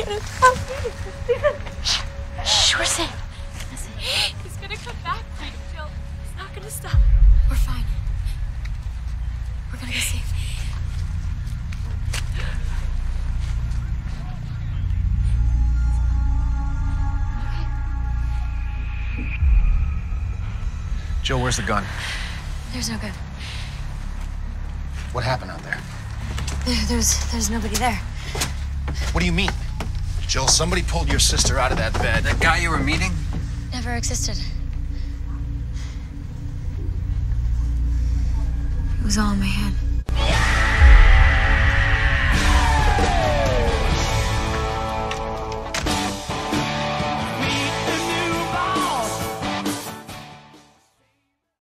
Stephen. Oh, Stephen. Shh, we're safe. Listen. He's gonna come back, Jill. He's not gonna stop. We're fine. We're gonna be safe. Jill, where's the gun? There's no gun. What happened out there? There's nobody there. What do you mean? Jill, somebody pulled your sister out of that bed. That guy you were meeting? Never existed. It was all in my head.